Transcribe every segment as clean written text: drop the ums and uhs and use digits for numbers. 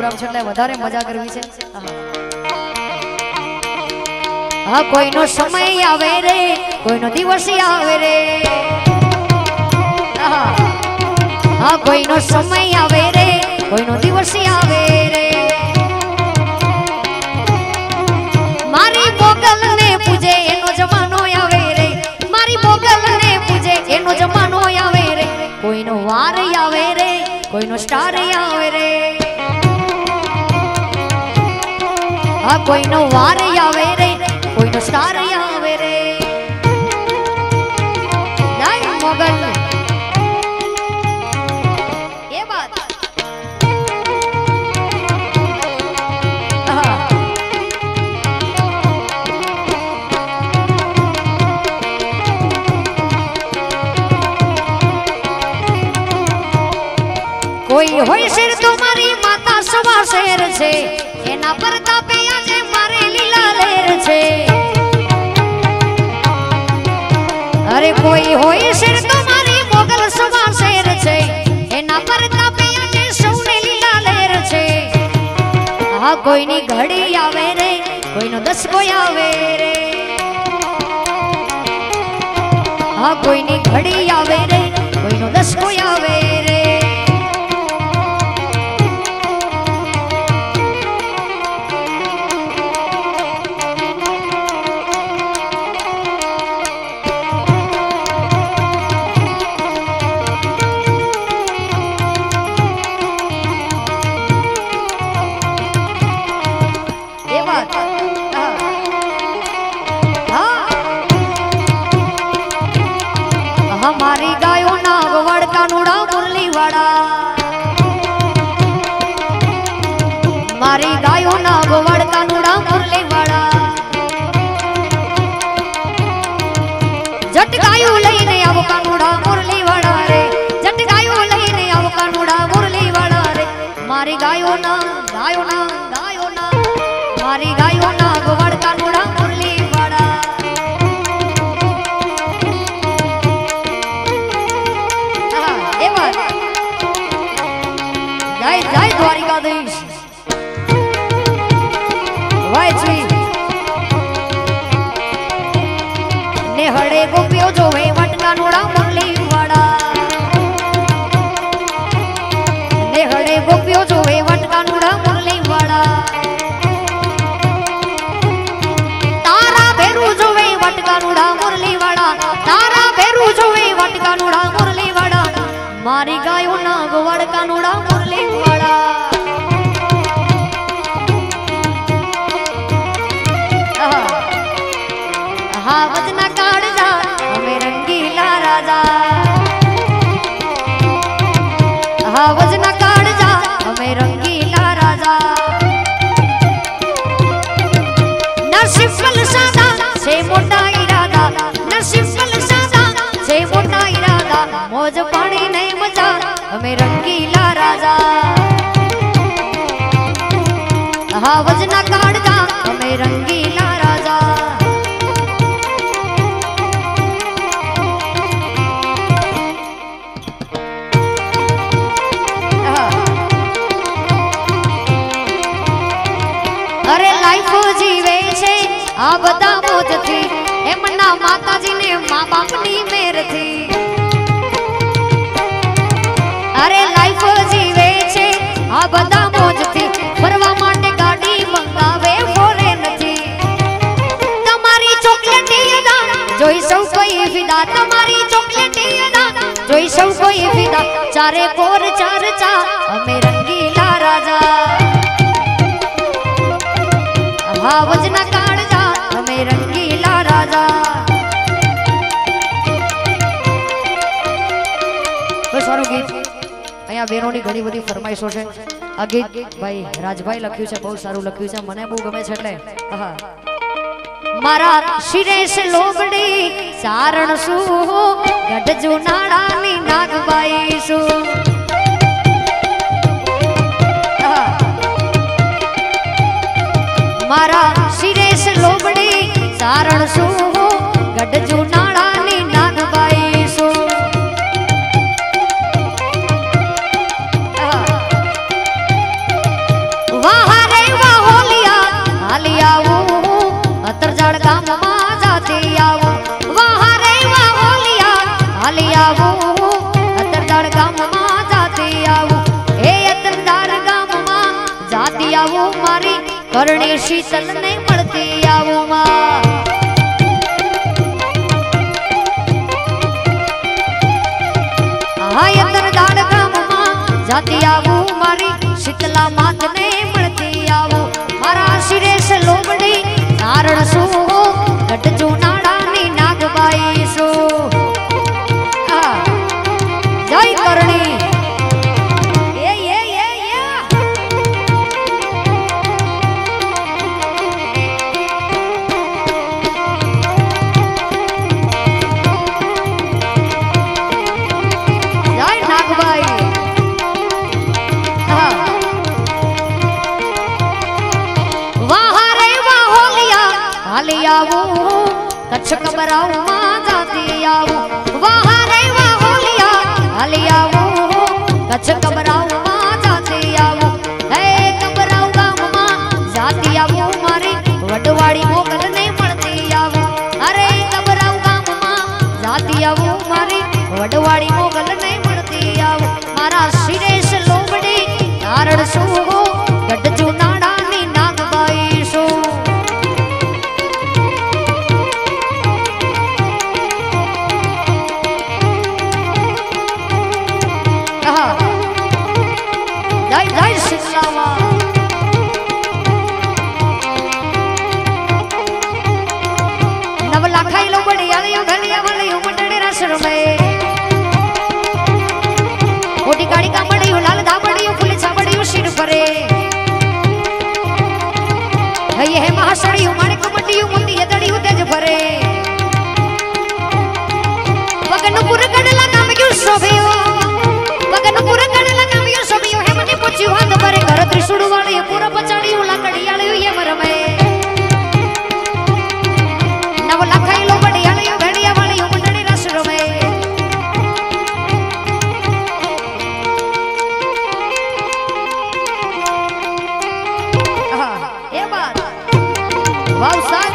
Programme છે એટલે વધારે મજા કરવી છે। હા કોઈનો સમય આવે રે કોઈનો દિવસ આવે રે હા કોઈનો સમય આવે રે કોઈનો દિવસ આવે રે મારી મોગલ ને પૂજે એનો જમાનો આવે રે મારી મોગલ ને પૂજે એનો જમાનો આવે રે કોઈનો વાર આવે રે કોઈનો સ્ટાર આવે રે હા કોઈનો વાર આવે રે કોઈનો સ્ટાર આવે રે જય મોગલ એ વાત कोई होय शेर तुम्हारी माता सवा शेर छे एना प्रतापे आजे मारे लीला लेर छे अरे कोई होय शेर तुम्हारी मोगल सवा शेर छे एना प्रतापे आजे सौने लीला लेर छे आ कोईनी घड़ी आवे रे कोईनो दसको आवे रे आ कोईनी घड़ी आवे रे कोईनो दसको आवे रे हमारी गायों ना गोवड़ कानूड़ा मुरली वाड़ा मारी गायों ना गोवड़ कानूड़ा मुरली वाड़ा जट गायों लईने आवो कानूड़ा मुरली वाड़ा रे जट गायों लईने आवो कानूड़ा मुरली वाड़ा रे मारी गायों ना मारी गायों ना गोवड़ कानूड़ा मुरली वाड़ा जय जय द्वारिकाधीश वायची नेहड़े गोपियो जोवे वटका नोड़ा मुरली वाड़ा नेहड़े गोपियो जोवे वटका नोड़ा मुरली वाड़ा तारा भेरू जोवे वटका नोड़ा मुरली वाड़ा तारा भेरू जोवे वटका नोड़ा मुरली वाड़ा मारी गायों ना गोवड़ कानूड़ा मुरली वाड़ा हाँ वजना काढ़ जा हमें रंगीला राजा हाँ वजना काढ़ जा हमें रंगीला राजा नसीफल सादा से मोटा इरादा नसीफल सादा से मोटा इरादा मौज पानी नहीं मजा हमें रंगीला राजा हाँ वजना काढ़ जा हमें रंगीला राजा अरे लाइफ जीवे छे आ बता मोज थी एमना माताजी ने माँ बाप नी मेर थी अरे लाइफ जीवे छे आ बता मोज थी फरवा माटे गाड़ी मंगावे फॉरेन थी तमारी चॉकलेट यादा जोई सौ कोई फिदा तमारी चॉकलेट यादा जोई सौ कोई फिदा चारे कोर चार चा हमें रंगीला राजा हाँ वजना काढ़ जा हमें रंगीला राजा सारू गीत अहींया बेनोनी घणी बधी फरमाइशो छे आ गीत भाई राजभाई लख्યું છે બહુ સારું લખ્યું છે મને બહુ ગમે છે એટલે હા મારા શિરે સે લોબડી ચારણ સુ ગઢ જુનાળાની નાગબાઈ સુ मारा शिरे से लोबड़ी चारण सु गढ़ जूनाळानी नागबाई सु गाम में जाती आवू हे यतनदार गाम में जाती आवू मारी करणी शीतल ने મળતી आवू मां हाय यतनदार गाम में जाती आवू मारी शीतला मात ने મળતી आवू मारा शिरे से लोमड़ी नारण सु गट चूनाड़ा नी नागबाई सु जय करणी कच्छ कबराऊ मां जाती आवू वहां रे वाह होलिया हली आवू कच्छ कबराऊ मां जाती आवू हे कबराऊ गाम मां जाती आवू मारी वडवाड़ी मोगल ने મળતી आवू अरे कबराऊ गाम मां जाती आवू मारी वडवाड़ी मोगल ने મળતી आवू मारा शिरेश लोमड़ी नारण सु गड चूनाड़ा नी नागबाई सु जय जय शीतलामा नवला खाई लो बड़ी आलियो घलिया वाली उमटड़े रसर में मोटी गाड़ी का बड़ी लाल धाबड़ी फुली छाबड़ी सिर परे ये है महासड़ी माने कमटी मुंदी ये दड़ी तेज भरे बगन पुर गडला नाम क्यों शोभियो बगन पुर गडला नाम क्यों शोभियो है मने पूछी हाथ भरे घर त्रिशूल वाले पूरा पचाड़ी लाकड़ी आले ये मरमे नव लखाई लो बड़ी आले भेड़िया वाली उमटड़ी रसरो में हां ये बात वाह साथ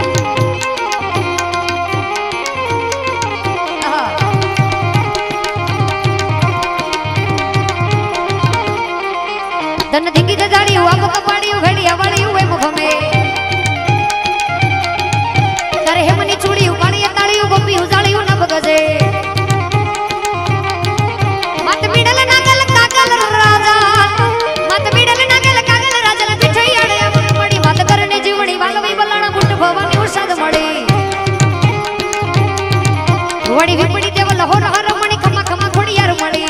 धन दिगी दाड़ी हुआ को कपाड़ी भेड़िया वाली हुए मुख में करे हे मनी चूड़ी उपाड़ी ताड़ी गोपी उजाड़ी न बगजे मत मिडल नागल कागल राजा मत मिडल नागल कागल राजा पिठई आड़े अमन पड़ी मत करने जीवणी वालवी बलाना मुठ भवानी उषाद मड़ी वड़ी विपड़ी देव लहोर हर मणि खमा खमा खोड़ियार मड़ी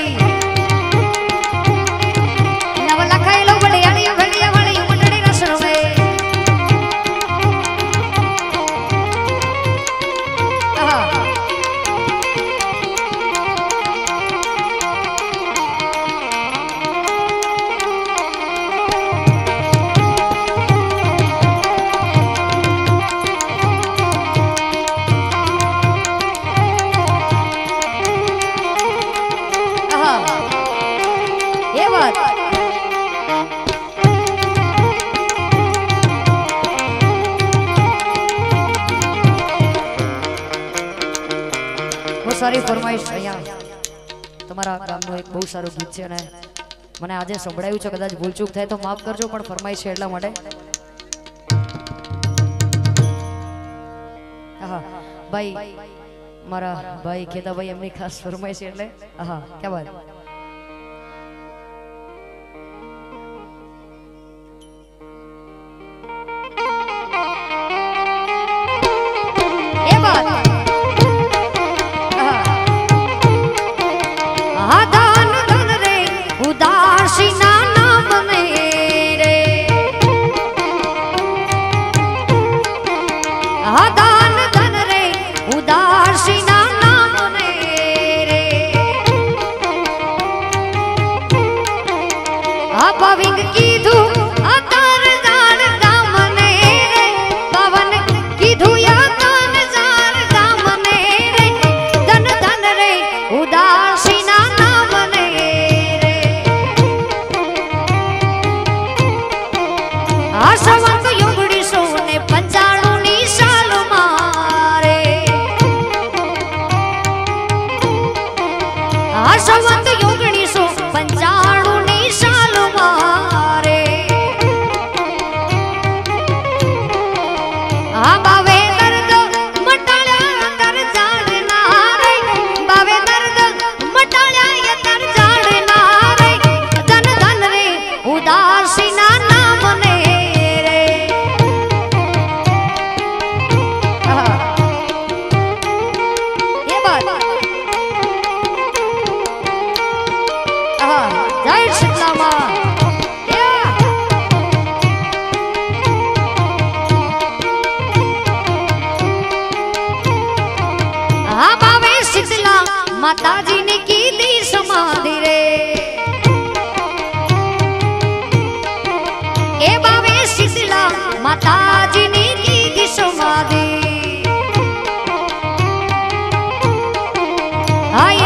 सारी फरमाइश अहिया તમારા ગામનું એક બહુ સારું ગીત છે ને મને આજે સંભળાયું છે કદાચ ભૂલચૂક થાય તો માફ કરજો પણ ફરમાઈશ છે એટલા માટે હા ભાઈ મારા ભાઈ કેદાભાઈ એમની ખાસ ફરમાઈશ એટલે હા क्या बात माताजी ने की दी समाधि रे। ए बावे शीतला माताजी ने की दी समाधि। आई